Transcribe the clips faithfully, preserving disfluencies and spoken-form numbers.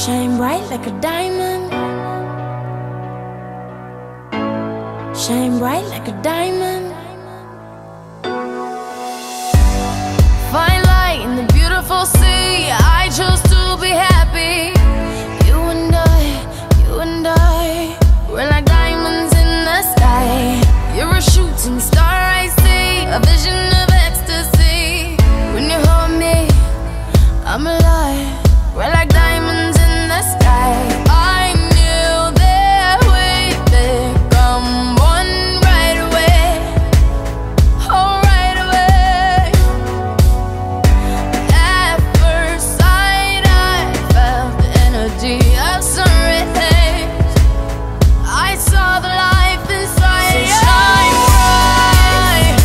Shine bright like a diamond. Shine bright like a diamond. Fine light in the beautiful sea. I chose to be happy. You and I, you and I, we're like diamonds in the sky. You're a shooting star, I see, a vision of ecstasy. When you hold me, I'm alive. We're like diamonds in the sky. I knew that we'd become one right away. Oh, right away. At first sight, I felt the energy of sun rays. I saw the life inside you. So shine bright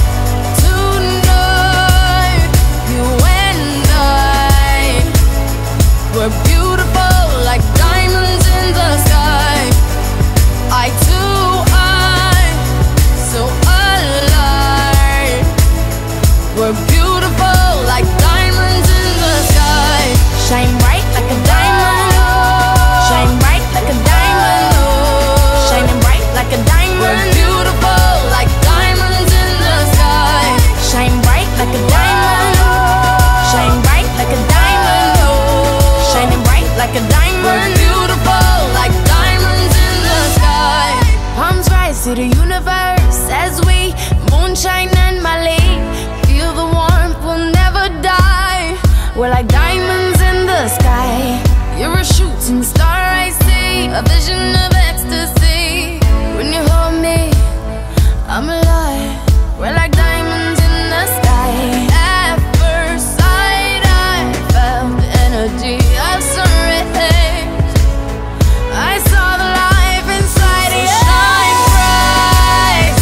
tonight. You and I, we're beautiful like diamonds in the sky. I too, I'm so alive. We're beautiful like diamonds in the sky. Shine bright like a diamond. Shine bright like a diamond. Shining bright like a diamond. We're beautiful like diamonds in the sky. Shine bright like a diamond. Shine bright like a diamond. Shining bright like a diamond. We're beautiful like diamonds in the sky. Palms rise to the universe as we moonshine and Mali. Feel the warmth, we'll never die. We're like diamonds in the sky. You're a shooting star, I see, a vision of ecstasy. When you hold me, I'm alive. We're like diamonds in the sky. At first sight, I felt the energy of sun rays. I saw the life inside you. So shine bright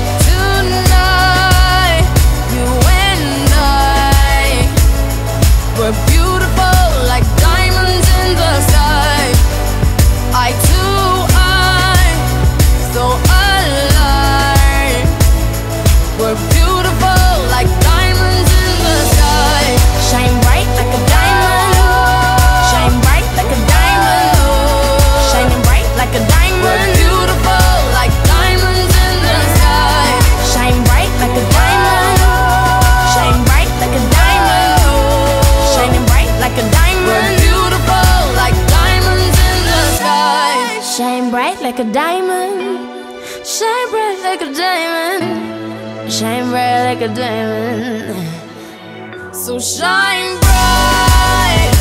tonight. You and I, we're beautiful like diamonds in the sky. I too, I'm so alive. We're beautiful like diamonds in the sky. Shine bright like a diamond. Shine bright like a diamond. Shining bright like a diamond. We're beautiful like diamonds in the sky. Shine bright like a diamond. Shine bright like a diamond. Shining bright like a diamond. We're beautiful like diamonds in the sky. Shine bright like a diamond. Shine bright like a diamond. Shine bright like a diamond. So shine bright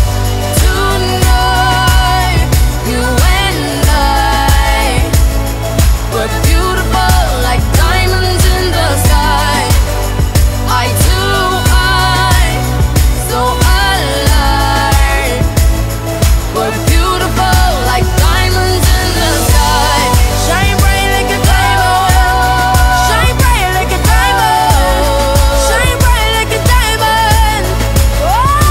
tonight. You and I, we're beautiful like diamonds in the sky. I too, I'm so alive. We're beautiful like diamonds in the sky. Shine bright like a diamond. Shine bright like a diamond. Shine bright like a diamond. Oh.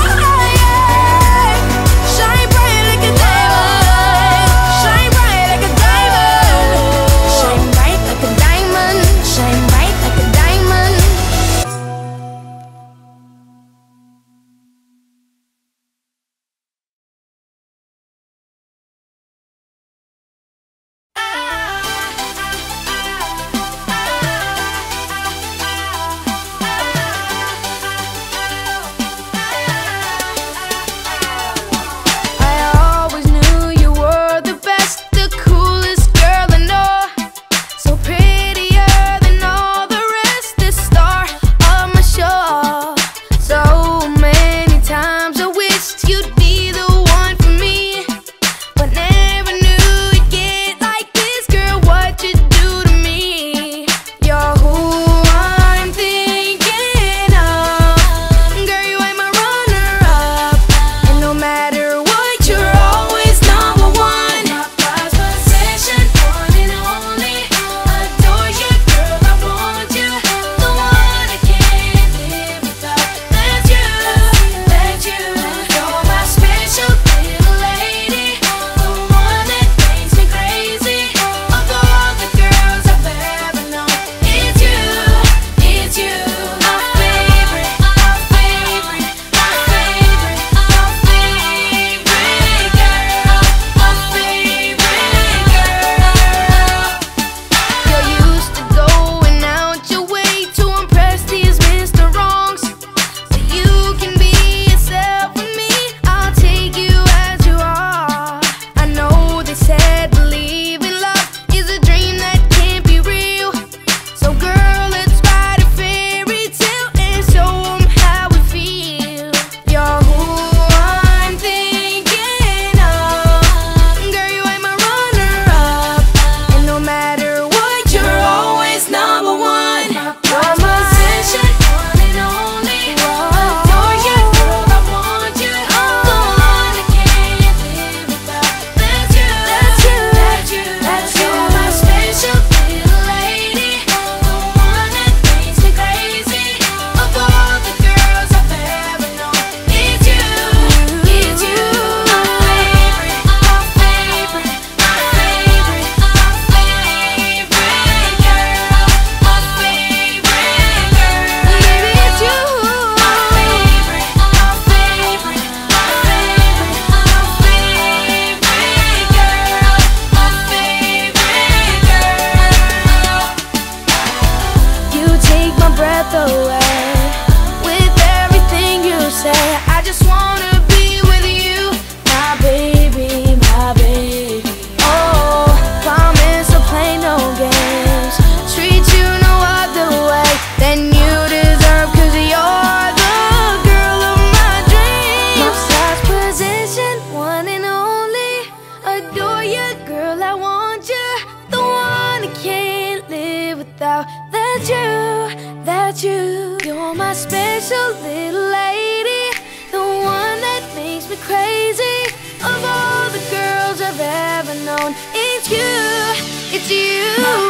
without you. You're my special little lady, the one that makes me crazy. Of all the girls I've ever known, it's you, it's you.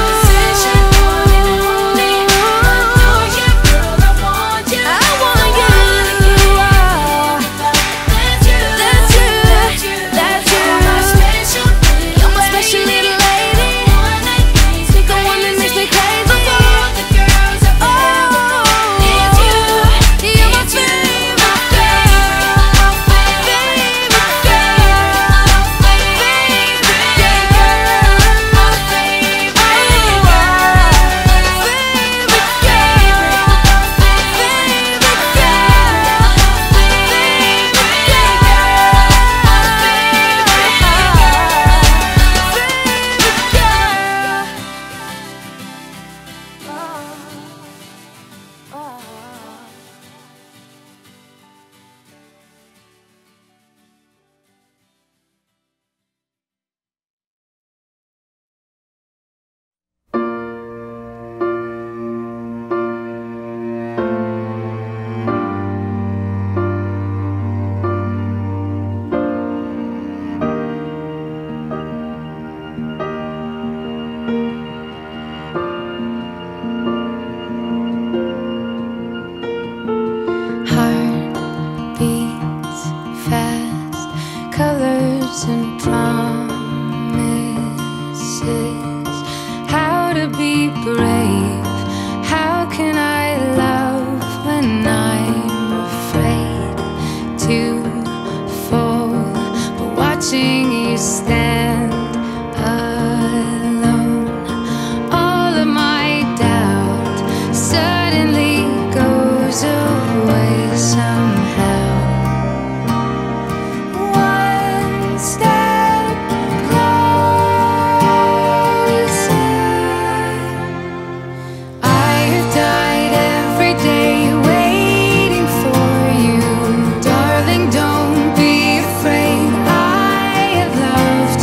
And promises, how to be brave, how can I love when I'm afraid to fall, but watching you stand alone, all of my doubt suddenly goes away somehow. Loved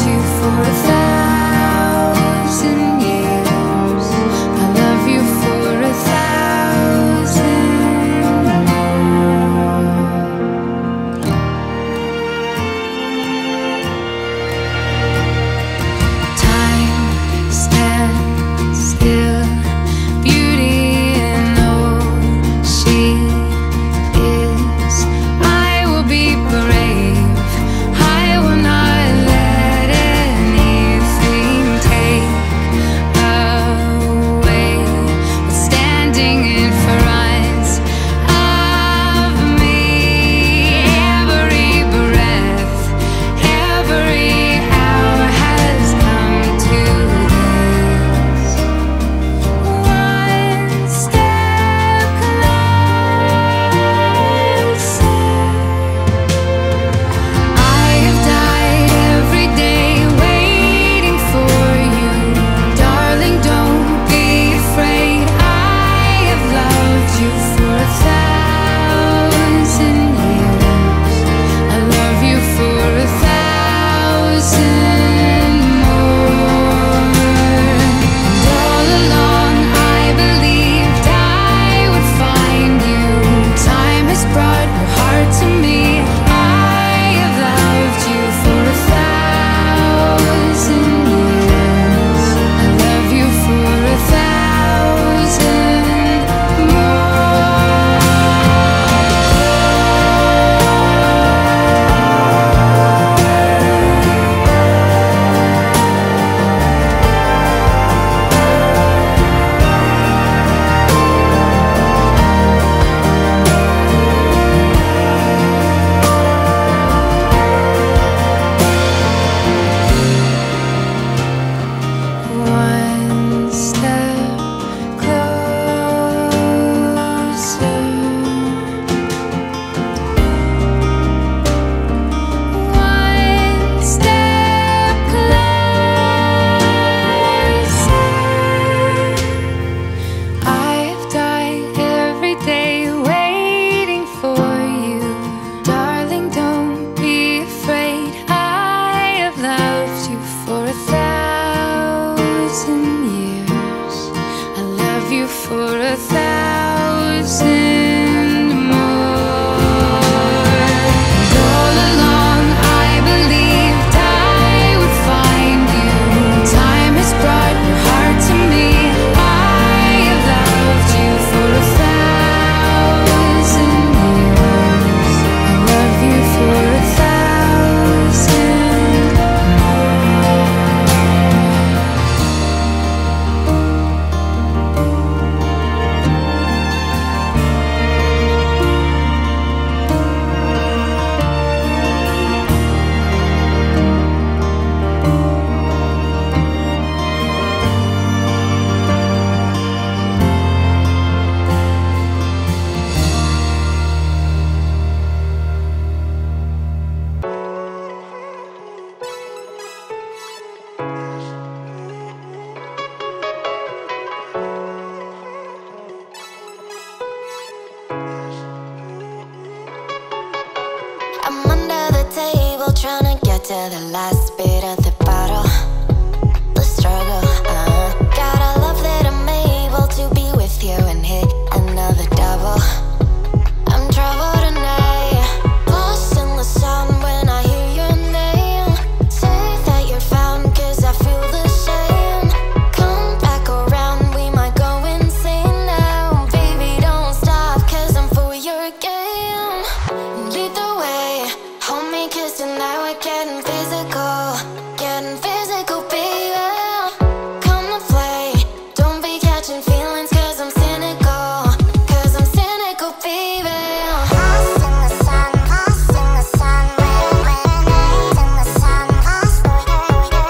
to the last bit of the bottle. The struggle, uh gotta love that I'm able to be with you and hit another double. I'm trouble tonight, lost in the sun when I hear your name. Say that you're found cause I feel the same. Come back around, we might go insane now. Baby, don't stop cause I'm for your game. Lead the way, hold me, kiss tonight, we're getting physical. Getting physical, baby. Come to play, don't be catching feelings cause I'm cynical. Cause I'm cynical, baby. Lost in the sun, lost in the sun. Lost in the sun, lost in the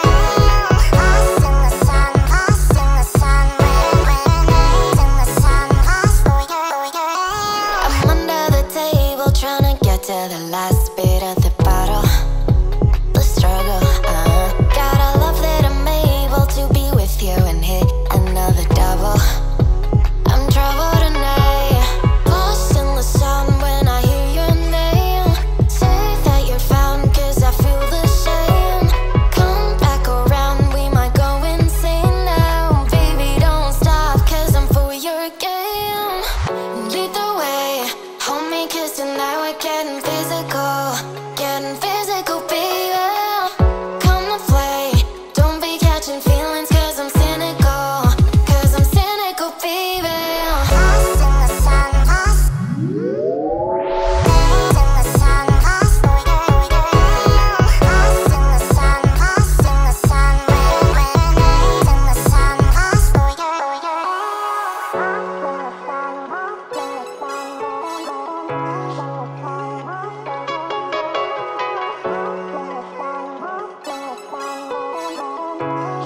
sun. Lost in the sun, lost. I'm under the table trying to get to the last bit of the bottle. The struggle, uh gotta love that I'm able to be with you and hit another double. I'm trouble tonight, lost in the sun when I hear your name. Say that you're found cause I feel the same. Come back around, we might go insane now. Baby, don't stop cause I'm for your game. Lead the way, hold me, kiss tonight, we're getting physical. Getting physical, baby. Come to play, don't be catching feelings cause I'm cynical. Cause I'm cynical, baby. Lost in the sun, lost. Lost in the sun, lost. Lost in the sun, lost in the sun. Lost in the sun, lost. Lost in the sun.